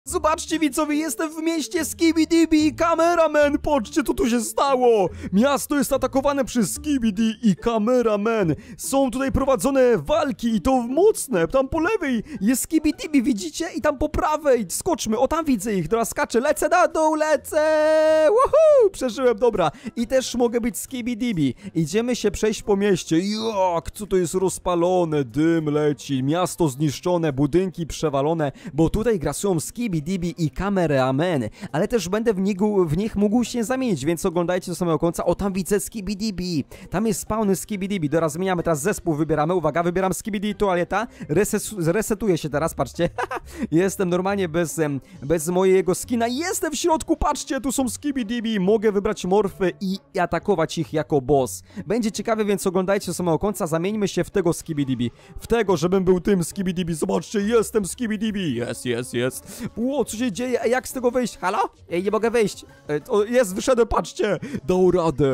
Zobaczcie widzowie, jestem w mieście Skibidi i Cameraman, patrzcie co tu się stało. Miasto jest atakowane przez Skibidi i Cameraman. Są tutaj prowadzone walki i to mocne. Tam po lewej jest Skibidi, widzicie? I tam po prawej, skoczmy, o tam widzę ich, teraz skaczę, lecę na dół, lecę. Woohoo, przeżyłem, dobra. I też mogę być Skibidi. Idziemy się przejść po mieście. Jak, co to jest rozpalone, dym leci, miasto zniszczone, budynki przewalone, bo tutaj grasują Skibidi i Cameraman, ale też będę w nich mógł się zamienić, więc oglądajcie do samego końca. O, tam widzę Skibidi. Tam jest spawny Skibidi. Teraz zmieniamy, teraz zespół wybieramy. Uwaga, wybieram Skibidi toaleta. Resetuję się teraz, patrzcie. Jestem normalnie bez mojego skina. Jestem w środku, patrzcie, tu są Skibidi. Mogę wybrać morfy i atakować ich jako boss. Będzie ciekawe, więc oglądajcie do samego końca. Zamieńmy się w tego Skibidi. W tego, żebym był tym Skibidi. Zobaczcie, jestem Skibidi. Jest. O, co się dzieje? Jak z tego wyjść? Halo? Ej, nie mogę wyjść. Jest, wyszedłem, patrzcie. Dał radę.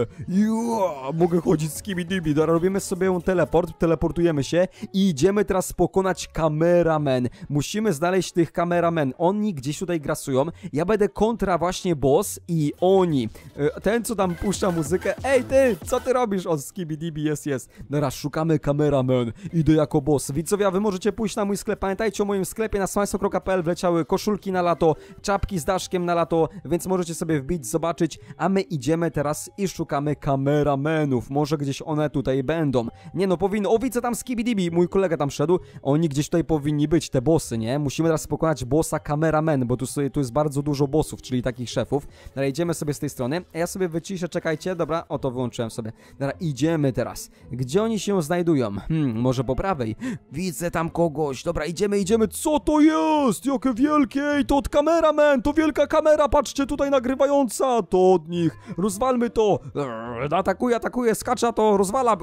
Mogę chodzić z Skibidi. Dobra, robimy sobie teleport. Teleportujemy się i idziemy teraz pokonać Cameraman. Musimy znaleźć tych Cameraman. Oni gdzieś tutaj grasują. Ja będę kontra właśnie boss i oni. Ten, co tam puszcza muzykę. Ej, ty, co ty robisz? O, Skibidi jest. Dobra, szukamy Cameraman. Idę jako boss. Widzowie, wy możecie pójść na mój sklep. Pamiętajcie o moim sklepie na smajso.pl. Wleciały koszulki na lato, czapki z daszkiem na lato, więc możecie sobie wbić, zobaczyć, a my idziemy teraz i szukamy Cameramenów. Może gdzieś one tutaj będą. Nie no, powinno. O, widzę tam Skibidi, mój kolega tam szedł. Oni gdzieś tutaj powinni być, te bossy, nie? Musimy teraz pokonać bossa Cameraman, bo tu jest bardzo dużo bossów, czyli takich szefów. Dobra, idziemy sobie z tej strony. A ja sobie wyciszę, czekajcie, dobra, oto wyłączyłem sobie. Dobra, idziemy teraz. Gdzie oni się znajdują? Może po prawej. Widzę tam kogoś. Dobra, idziemy. Co to jest? Jakie wielkie! Ej, to od Cameraman, to wielka kamera, patrzcie, tutaj nagrywająca, to od nich, rozwalmy to, atakuje, skacza to, rozwala,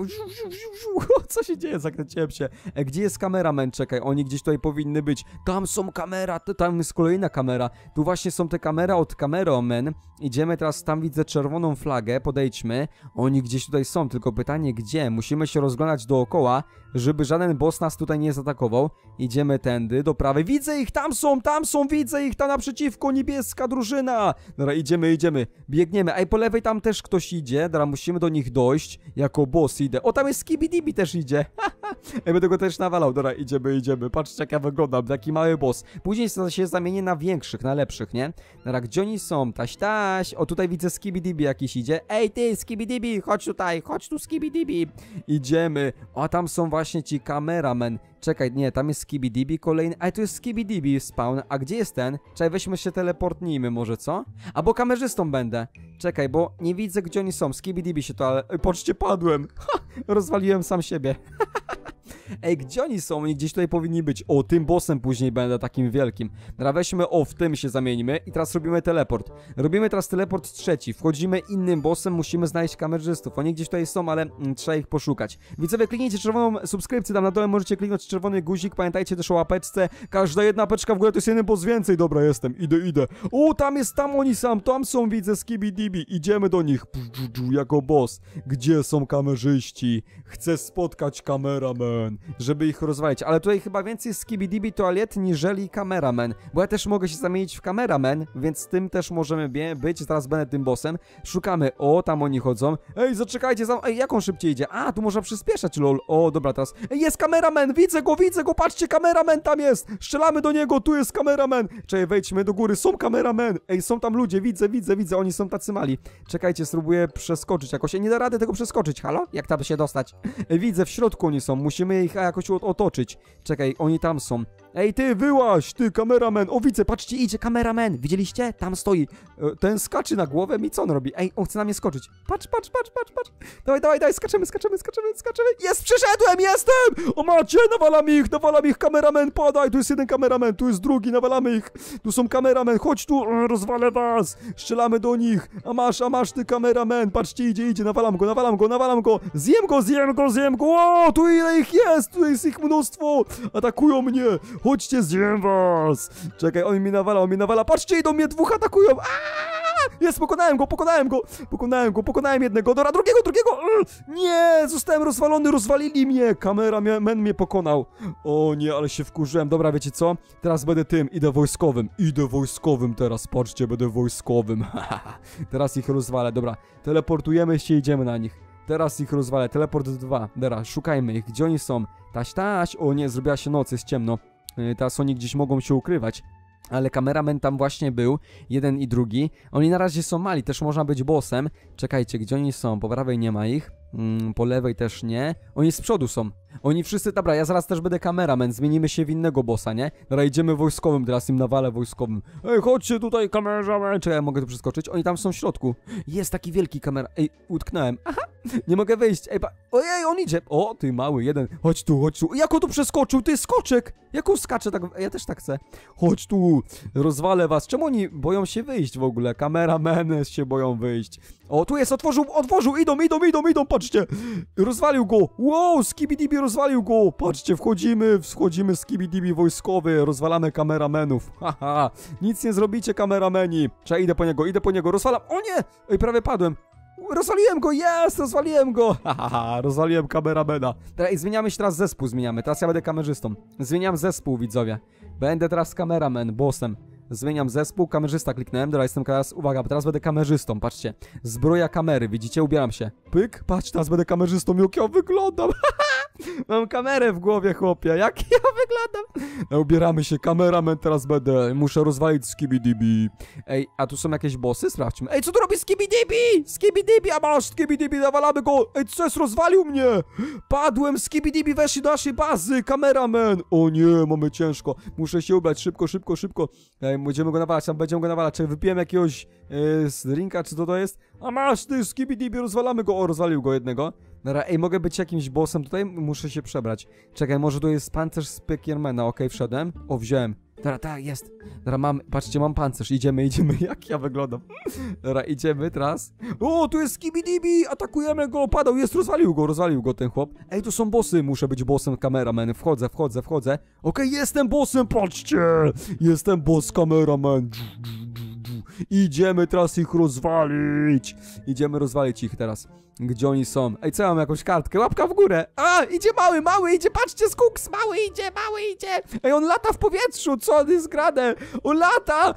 co się dzieje, zakręciłem się. Gdzie jest Cameraman, czekaj, oni gdzieś tutaj powinny być, tam są kamera, tam jest kolejna kamera, tu właśnie są te kamera od Cameraman, idziemy teraz, tam widzę czerwoną flagę, podejdźmy, oni gdzieś tutaj są, tylko pytanie gdzie, musimy się rozglądać dookoła, żeby żaden boss nas tutaj nie zaatakował, idziemy tędy, do prawej, widzę ich, tam są, widzę ich, tam naprzeciwko, niebieska drużyna. Dobra, idziemy, biegniemy, a po lewej tam też ktoś idzie, dobra, musimy do nich dojść, jako boss idę, o, tam jest Skibidi też idzie, będę go też nawalał, dobra, idziemy, patrzcie jak ja wyglądam, taki mały boss, później się zamienię na większych, na lepszych, nie? Dobra, gdzie oni są? Taś, o, tutaj widzę Skibidi jakiś idzie, ej ty, Skibidi, chodź tu Skibidi, idziemy, a tam są właśnie ci Cameraman. Czekaj, nie, tam jest Skibidi kolejny, a tu jest Skibidi spawn, a gdzie jest ten? Czekaj, weźmy się teleportnijmy może, co? Albo kamerzystą będę. Czekaj, bo nie widzę gdzie oni są, Skibidi się to, ale... Poczcie, padłem. Rozwaliłem sam siebie. Ej, gdzie oni są? Oni gdzieś tutaj powinni być. O, tym bossem później będę, takim wielkim. Dobra, weźmy, o, w tym się zamienimy i teraz robimy teleport. Robimy teraz teleport trzeci. Wchodzimy innym bossem, musimy znaleźć kamerzystów. Oni gdzieś tutaj są, ale trzeba ich poszukać. Widzowie, kliknijcie czerwoną subskrypcję, tam na dole możecie kliknąć czerwony guzik. Pamiętajcie też o łapeczce. Każda jedna apeczka w górę to jest jeden boss więcej. Dobra, jestem, idę. O, tam oni są, tam są, widzę Skibidi. Idziemy do nich, jako boss. Gdzie są kamerzyści? Chcę spotkać Cameraman, żeby ich rozwalić, ale tutaj chyba więcej Skibidi toalet niżeli Cameraman, bo ja też mogę się zamienić w Cameraman, więc tym też możemy być, zaraz będę tym bossem. Szukamy, o, tam oni chodzą. Ej, zaczekajcie, ej, jak on szybciej idzie? A, tu można przyspieszać, lol. O, dobra, teraz. Ej, jest Cameraman, widzę go, patrzcie, Cameraman tam jest, strzelamy do niego, tu jest Cameraman. Czekaj, wejdźmy do góry, są Cameraman. Ej, są tam ludzie, widzę, oni są tacy mali. Czekajcie, spróbuję przeskoczyć jakoś, nie da rady tego przeskoczyć, halo? Jak tam się dostać? Ej, widzę, w środku oni są, musimy ich jakoś otoczyć. Czekaj, oni tam są. Ej, ty, wyłaź, ty, Cameraman. O, widzę, patrzcie, idzie Cameraman. Widzieliście? Tam stoi. Ten skacze na głowę i co on robi? Ej, on chce na mnie skoczyć. Patrz. Dawaj, skaczemy. Jest, przyszedłem, jestem! O macie, nawalam ich, Cameraman, padaj. Tu jest jeden Cameraman, tu jest drugi, nawalamy ich. Tu są Cameraman, chodź tu, rozwalę was. Strzelamy do nich. A masz, ty, Cameraman. Patrzcie, idzie, nawalam go. Zjem go. O, tu ile ich jest, tu jest ich mnóstwo. Atakują mnie. Chodźcie, zjem was. Czekaj, on mi nawala. Patrzcie, idą mnie, dwóch atakują. Jest, pokonałem jednego, dobra, drugiego, nie, zostałem rozwalony, rozwalili mnie, kameraman mnie pokonał. O nie, ale się wkurzyłem, dobra, wiecie co? Teraz będę idę wojskowym teraz, patrzcie, będę wojskowym. Teraz ich rozwalę, dobra, teleportujemy się, idziemy na nich. Teraz ich rozwalę, teleport 2, dobra, szukajmy ich, gdzie oni są? Taś, o nie, zrobiła się noc, jest ciemno. Teraz oni gdzieś mogą się ukrywać. Ale kameraman tam właśnie był, jeden i drugi. Oni na razie są mali, też można być bossem. Czekajcie, gdzie oni są? Po prawej nie ma ich. Po lewej też nie. Oni z przodu są. Oni wszyscy, dobra, ja zaraz też będę kameraman, zmienimy się w innego bossa, nie? Dobra, idziemy wojskowym, teraz im nawalę wojskowym. Ej, chodźcie tutaj, kameraman. Czekaj, mogę tu przeskoczyć? Oni tam są w środku. Jest taki wielki kamera... Ej, utknąłem. Aha, nie mogę wyjść. Ej, ojej, on idzie. O, ty mały, jeden. Chodź tu. Jak on tu przeskoczył? Ty, skoczek. Jak on skacze? Tak... Ja też tak chcę. Chodź tu, rozwalę was. Czemu oni boją się wyjść w ogóle? Kamerameny się boją wyjść. O, tu jest, otworzył, idą, patrzcie. Rozwalił go. Wow, Skibidi rozwalił go. Patrzcie, wchodzimy Skibidi wojskowy, rozwalamy kameramenów. Haha, nic nie zrobicie, kamerameni. Czekaj, idę po niego, rozwalam. O nie! Ej, prawie padłem. Rozwaliłem go, rozwaliłem go. Haha, rozwaliłem kameramena. Teraz zmieniamy się, teraz zespół zmieniamy. Teraz ja będę kamerzystą. Zmieniam zespół, widzowie. Będę teraz kameraman, bossem. Zmieniam zespół, kamerzysta kliknąłem, dobra, jestem teraz, uwaga, teraz będę kamerzystą, patrzcie. Zbroja kamery, widzicie, ubieram się. Pyk, patrz, teraz będę kamerzystą, jak ja wyglądam. Mam kamerę w głowie, chłopie, jak ja wyglądam. Ubieramy się, kameraman teraz będę, muszę rozwalić Skibidibi. Ej, a tu są jakieś bossy? Sprawdźmy. Ej, co tu robi Skibidibi? Skibidibi, a masz Skibidibi, nawalamy go. Ej, co jest, rozwalił mnie. Padłem, Skibidibi weszli do naszej bazy, kameraman. O nie, mamy ciężko, muszę się ubrać, szybko. Ej, będziemy go nawalać, czy wypiłem jakiegoś drinka, czy co to jest? A masz, ty, Skibidibi, rozwalamy go. O, rozwalił go jednego. Dobra, ej, mogę być jakimś bossem tutaj? Muszę się przebrać. Czekaj, może tu jest pancerz z Pekiermana, okej, wszedłem. O, wziąłem. Dobra, tak, jest. Dobra, patrzcie, mam pancerz, idziemy, jak ja wyglądam. Dobra, idziemy teraz. O, tu jest Skibidibi, atakujemy go, padał, jest, rozwalił go ten chłop. Ej, tu są bossy, muszę być bossem, kameraman, wchodzę. Okej, jestem bossem, patrzcie, jestem boss, kameraman. Idziemy teraz ich rozwalić. Idziemy rozwalić ich teraz. Gdzie oni są? Ej, co ja mam jakąś kartkę? Łapka w górę. A, idzie mały idzie, patrzcie, Skuks, mały idzie. Ej, on lata w powietrzu, co on jest grane? On lata.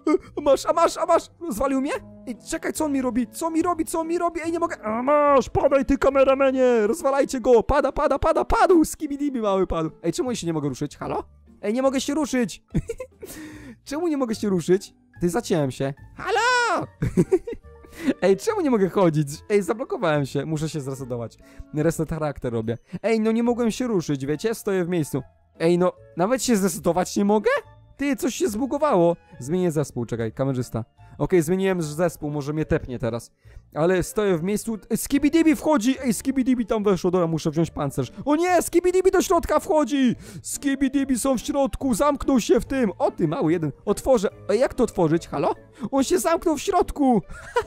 A masz. Zwalił mnie? Ej, czekaj, co on mi robi? Ej, nie mogę. A masz, padaj ty, kameramenie. Rozwalajcie go. Padł. Skibidibi mały padł. Ej, czemu ja się nie mogę ruszyć? Halo? Ej, nie mogę się ruszyć. Czemu nie mogę się ruszyć? Ty, zaciąłem się. Halo! Ej, czemu nie mogę chodzić? Ej, zablokowałem się. Muszę się zresetować. Reset charakter robię. Ej, no nie mogłem się ruszyć, wiecie? Stoję w miejscu. Ej, no, nawet się zresetować nie mogę? Ty, coś się zbugowało. Zmienię zespół, czekaj, kamerzysta. Okej, zmieniłem zespół, może mnie tepnie teraz. Ale stoję w miejscu. Skibidibi wchodzi! Ej, Skibidibi tam weszło. Dobra, muszę wziąć pancerz. O nie, Skibidibi do środka wchodzi! Skibidibi są w środku, zamknął się w tym. O ty, mały jeden. Otworzę. Ej, jak to otworzyć? Halo? On się zamknął w środku.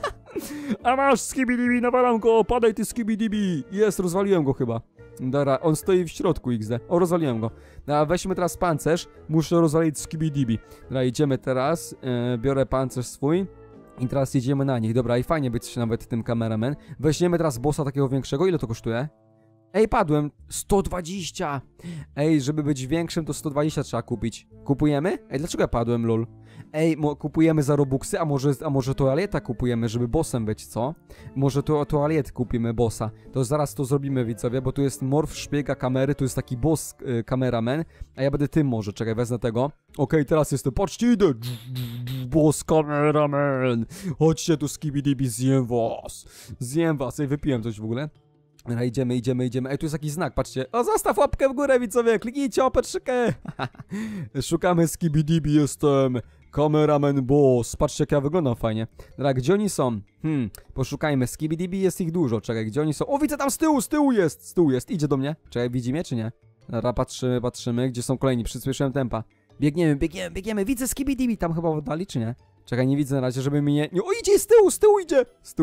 A masz, Skibidibi, nawalam go. Padaj ty, Skibidibi. Jest, rozwaliłem go chyba. Dobra, on stoi w środku XD. O, rozwaliłem go. Dobra, weźmy teraz pancerz. Muszę rozwalić Skibidibi. Dobra, idziemy teraz. Biorę pancerz swój. I teraz jedziemy na nich. Dobra, i fajnie być nawet tym kameraman. Weźmiemy teraz bossa takiego większego. Ile to kosztuje? Ej, padłem. 120. Ej, żeby być większym, to 120 trzeba kupić. Kupujemy? Ej, dlaczego ja padłem, lol? Ej, kupujemy za robuxy, a może toaleta kupujemy, żeby bossem być, co? Może toalet kupimy bossa. To zaraz to zrobimy, widzowie, bo tu jest morf szpiega kamery, tu jest taki boss kameraman, a ja będę tym może, czekaj, wezmę tego. Okej, teraz jestem, patrzcie, idę. Boss kameraman. Chodźcie tu, Skibidibi, zjem was. Ej, wypiłem coś w ogóle. Dobra, idziemy. Ej, tu jest jakiś znak, patrzcie. O, zostaw łapkę w górę, widzowie, kliknijcie łapeczkę. Szukamy Skibidibi, jestem kameraman boss. Patrzcie, jak ja wyglądam fajnie. Dobra, gdzie oni są? Poszukajmy. Skibidibi, jest ich dużo, czekaj, gdzie oni są? O, widzę tam z tyłu jest, idzie do mnie. Czekaj, widzi mnie, czy nie? Dobra, patrzymy, gdzie są kolejni, przyspieszyłem tempa. Biegniemy, widzę Skibidibi, tam chyba w oddali, czy nie? Czekaj, nie widzę na razie, żeby mi nie... O, idzie z tyłu idzie!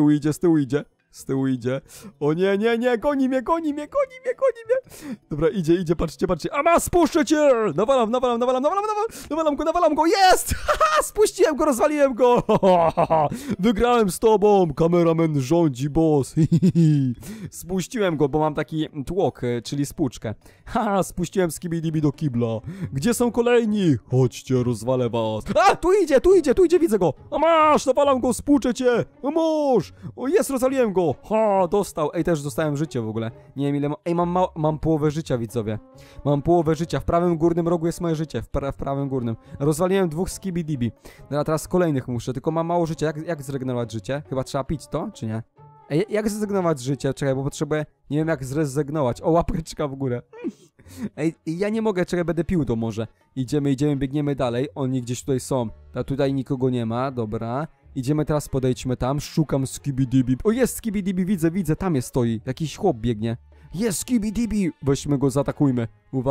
Z tyłu idzie. O nie, goni mnie. Dobra, idzie, patrzcie. A ma, spuszczę cię! Nawalam go, jest! Haha, spuściłem go, rozwaliłem go! Wygrałem z tobą! Kameraman rządzi, boss! Spuściłem go, bo mam taki tłok, czyli spłuczkę. Haha, spuściłem Skibidi do kibla. Gdzie są kolejni? Chodźcie, rozwalę was. A, tu idzie, widzę go! A masz, nawalam go, spłuczę cię! A masz! O, jest, rozwaliłem go! Ha, dostał. Ej, też dostałem życie w ogóle. Nie wiem ile mam. Ej, mam połowę życia, widzowie. Mam połowę życia. W prawym górnym rogu jest moje życie. W prawym górnym. Rozwaliłem 2 Skibidi. No, a teraz kolejnych muszę, tylko mam mało życia. Jak zregenerować życie? Chyba trzeba pić to, czy nie? Ej, jak zrezygnować życie? Czekaj, bo potrzebuję... Nie wiem jak zrezygnować. O, łapeczka w górę. Ej, ja nie mogę, czekaj, będę pił to może. Idziemy, biegniemy dalej. Oni gdzieś tutaj są. A tutaj nikogo nie ma, dobra. Idziemy teraz, podejdźmy tam. Szukam Skibidi. O, jest Skibidi, widzę, tam jest, stoi. Jakiś chłop biegnie. Jest Skibidi! Weźmy go, zaatakujmy.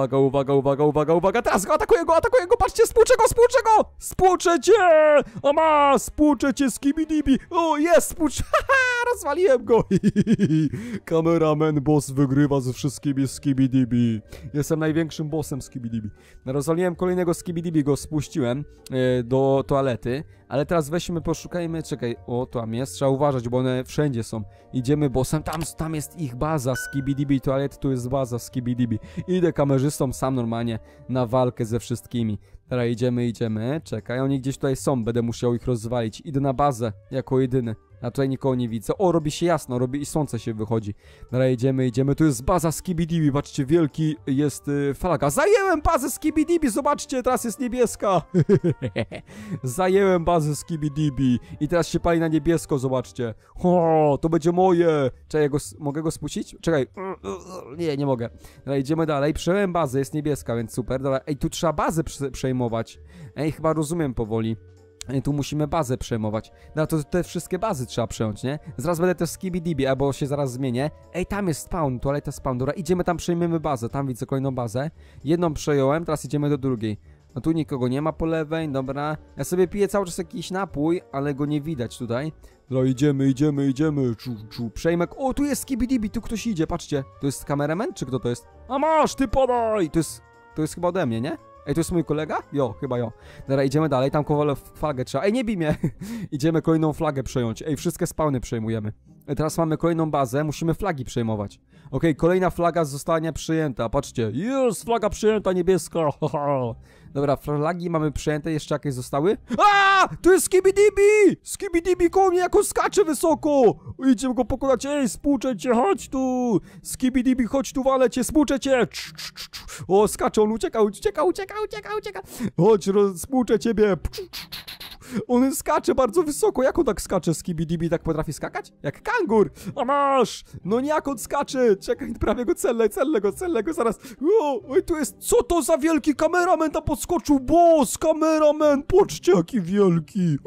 Uwaga. Teraz go atakuję go, patrzcie, spłuczę go! Spłuczę cię! A ma, spłuczę cię, Skibidi! O, jest, spłuczę! Haha, rozwaliłem go! Kameraman boss wygrywa ze wszystkimi Skibidi. Jestem największym bossem Skibidi. Rozwaliłem kolejnego Skibidi, go spuściłem do toalety. Ale teraz weźmy, poszukajmy, czekaj, o, tam jest, trzeba uważać, bo one wszędzie są. Idziemy bossem, tam jest ich baza, Skibidi, toalet, tu jest baza, Skibidi. Idę kamerzystą sam normalnie na walkę ze wszystkimi. Teraz idziemy, czekaj, oni gdzieś tutaj są, będę musiał ich rozwalić. Idę na bazę, jako jedyny. A tutaj nikogo nie widzę. O, robi się jasno, i słońce się wychodzi. Teraz idziemy, tu jest baza Skibidi, patrzcie, wielki jest flaga. Zajęłem bazę Skibidi, zobaczcie, teraz jest niebieska. Zajęłem bazę Skibidi i teraz się pali na niebiesko, zobaczcie. O, to będzie moje. Czekaj, mogę go spuścić? Czekaj. Nie mogę. Teraz idziemy dalej, przejąłem bazę, jest niebieska, więc super. Dobra. Ej, tu trzeba bazę przejmować. Ej, chyba rozumiem powoli. Tu musimy bazę przejmować. No to te wszystkie bazy trzeba przejąć, nie? Zaraz będę też Skibidi, albo się zaraz zmienię. Ej, tam jest spawn, toaleta spawn. Dobra, idziemy tam, przejmiemy bazę. Tam widzę kolejną bazę. Jedną przejąłem, teraz idziemy do drugiej. No tu nikogo nie ma po lewej, dobra. Ja sobie piję cały czas jakiś napój, ale go nie widać tutaj. No idziemy. Przejmek. O, tu jest Skibidi, tu ktoś idzie, patrzcie. To jest kameraman, czy kto to jest? A masz, ty podaj! To jest chyba ode mnie, nie? Ej, to jest mój kolega? Chyba. Dobra, idziemy dalej, tam kowale flagę trzeba. Ej, nie bij mnie! Idziemy kolejną flagę przejąć. Ej, wszystkie spawny przejmujemy. Teraz mamy kolejną bazę, musimy flagi przejmować. Okej, kolejna flaga zostanie przyjęta, patrzcie. Jest, flaga przyjęta, niebieska. Dobra, flagi mamy przyjęte, jeszcze jakieś zostały? A! Tu jest Skibidi! Skibidi koło mnie, jak on skacze wysoko! Idziemy go pokonać, ej, spłuczę cię, chodź tu! Skibidi, chodź tu, walę cię, spłuczę cię! O, skacze, on ucieka! Chodź, spłuczę ciebie! On skacze bardzo wysoko. Jak on tak skacze? Skibidi tak potrafi skakać? Jak kangur. A masz! No nie, jak on skacze. Czekaj, prawie go celne go zaraz. Oj, tu jest... Co to za wielki kameraman tam podskoczył? Boss, kameraman! Patrzcie, jaki wielki.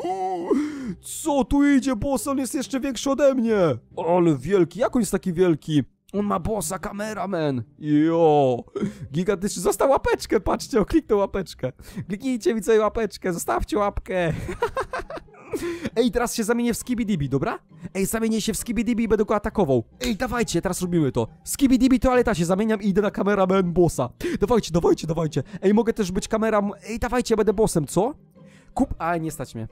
Co tu idzie, boss? On jest jeszcze większy ode mnie. Ale wielki. Jak on jest taki wielki? On ma bossa, kameraman. Gigantyczny. Został łapeczkę, patrzcie, kliknął łapeczkę. Kliknijcie mi sobie łapeczkę, zostawcie łapkę. Ej, teraz się zamienię w Skibidi, dobra? Ej, zamienię się w Skibidi i będę go atakował. Ej, dawajcie, teraz robimy to. Skibidi, toaleta się zamieniam i idę na kameraman bossa. Dawajcie. Ej, mogę też być Ej, dawajcie, będę bossem, co? A, nie stać mnie.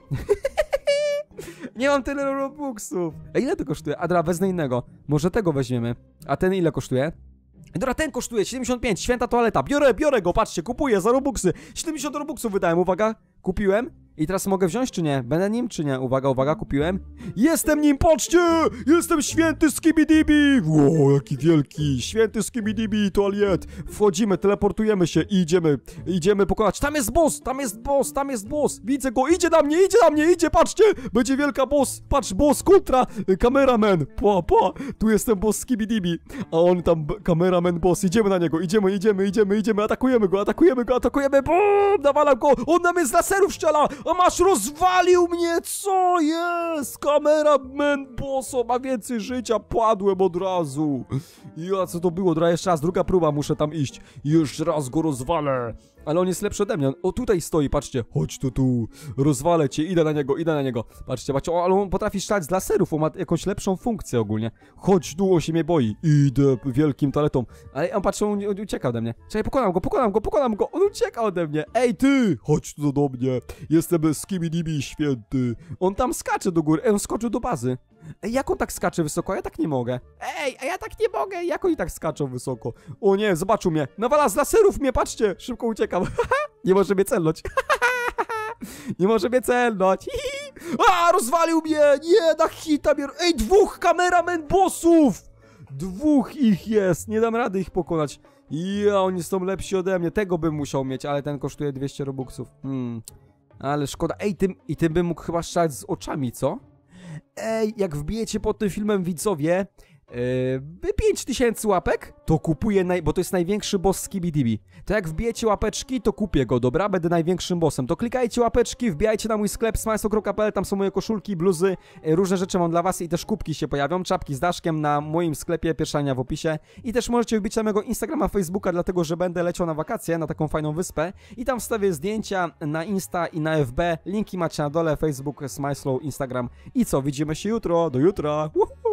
Nie mam tyle robuxów. Ej, ile to kosztuje? A dobra, wezmę innego. Może tego weźmiemy. A ten ile kosztuje? Dobra, ten kosztuje 75, święta toaleta. Biorę go, patrzcie, kupuję za robuxy. 70 robuxów wydałem, uwaga. Kupiłem. I teraz mogę wziąć, czy nie? Będę nim, czy nie? Uwaga, kupiłem. Jestem nim, patrzcie! Jestem święty Skibidi! Wow, jaki wielki! Święty Skibidi, toalet! Wchodzimy, teleportujemy się i idziemy pokonać. Tam jest boss! Widzę go, idzie na mnie, patrzcie! Będzie wielka boss! Patrz, boss kontra kameraman! Tu jestem boss Skibidi. A on tam, kameraman boss, idziemy na niego, idziemy, atakujemy go! Bum! Nawalam go! On na mnie z laserów strzela! A masz, rozwalił mnie, co jest? Kameraman bosso ma więcej życia, padłem od razu. Ja, co to było? Dobra, jeszcze raz, druga próba, muszę tam iść. Jeszcze raz go rozwalę. ale on jest lepszy ode mnie. O, tutaj stoi, patrzcie. Chodź tu. Rozwalę cię, idę na niego. Patrzcie, o, ale on potrafi strzelać z laserów, on ma jakąś lepszą funkcję ogólnie. Chodź tu, on się mnie boi. Idę wielkim taletą. Ale on patrzy, on ucieka ode mnie. Czekaj, pokonam go. On ucieka ode mnie. Ej, ty! Chodź tu do mnie. Jestem Skibidi święty. On tam skacze do góry. On skoczył do bazy. Ej, jak on tak skacze wysoko? Ja tak nie mogę. Ej, a ja tak nie mogę. Jak oni tak skaczą wysoko? O nie, zobaczył mnie. Nawala z laserów mnie, patrzcie. Szybko uciekam. Nie może mnie celnąć. Nie może mnie celnąć. A, rozwalił mnie. Nie, na hita mnie. Ej, 2 kameramen bossów. 2 ich jest. Nie dam rady ich pokonać. Ja, oni są lepsi ode mnie. Tego bym musiał mieć, ale ten kosztuje 200 robuxów. Ale szkoda. Ej, tym bym mógł chyba strzelać z oczami, co? Ej, jak wbijecie pod tym filmem, widzowie, 5000 łapek, to kupuję, bo to jest największy boss Skibidi. To jak wbijecie łapeczki, to kupię go, dobra? Będę największym bossem. To klikajcie łapeczki, wbijajcie na mój sklep smajslo.pl, tam są moje koszulki, bluzy, różne rzeczy mam dla was i też kubki się pojawią, czapki z daszkiem na moim sklepie, pierwsza linia w opisie. I też możecie wbić na mojego Instagrama, Facebooka, dlatego że będę leciał na wakacje, na taką fajną wyspę i tam wstawię zdjęcia na Insta i na FB, linki macie na dole, Facebook, Smajslo, Instagram i co, widzimy się jutro, do jutra!